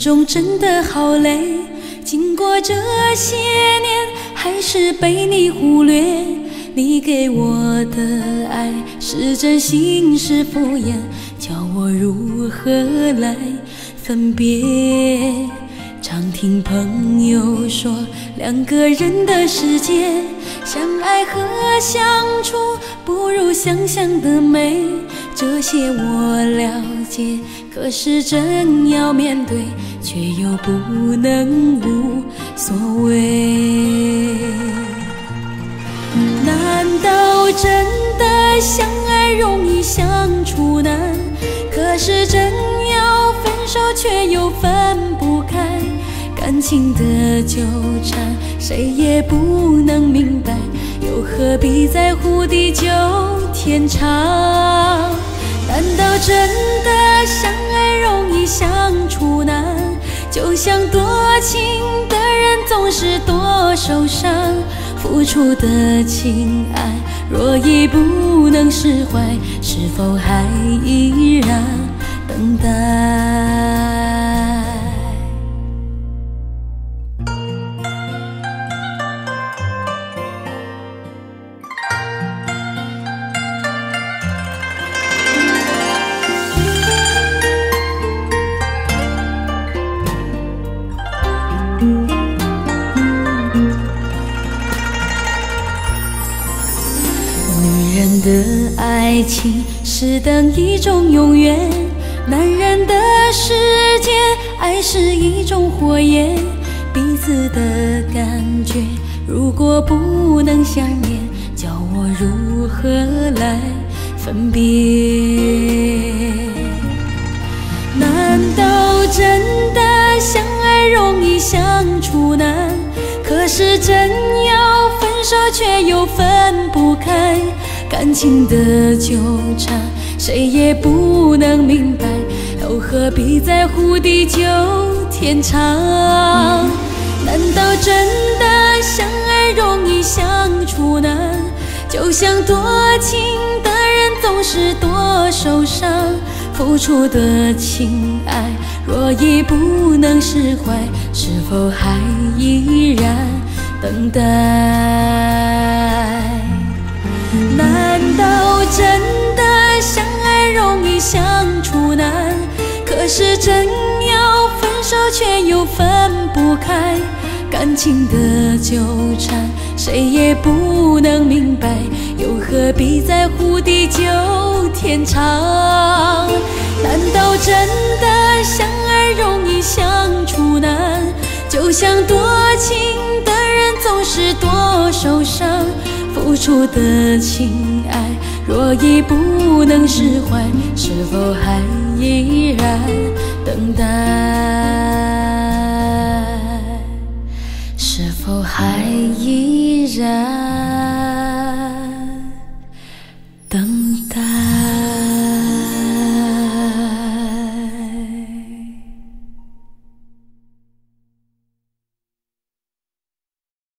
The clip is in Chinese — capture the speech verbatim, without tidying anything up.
中真的好累，经过这些年，还是被你忽略。你给我的爱是真心是敷衍，叫我如何来分别？常听朋友说，两个人的世界，相爱和相处不如想象的美。这些我了解，可是真要面对，却又不能无所谓。难道真的相爱容易相处难？可是真要分手却又分不开，感情的纠缠谁也不能明白，又何必在乎地久天长？难道真的相爱容易相处难？就像多情的人总是多受伤，付出的情爱若已不能释怀，是否还依然等待？女人的爱情是等一种永远，男人的世界爱是一种火焰，彼此的感觉如果不能相恋，叫我如何来分别？难道真的相爱容易相处难？可是真要分手却又分不开，感情的纠缠谁也不能明白，又何必在乎地久天长？难道真的相爱容易相处难？就像多情的人总是多受伤，付出的情爱若已不能释怀，是否还依然等待？难道真的相爱容易相处难？可是真要分手却又分不开，感情的纠缠谁也不能明白，又何必在乎地久天长？难道真的相爱容易相处难？就像多情的人总是多受伤，付出的情爱若已不能释怀，是否还依然等待？是否还依然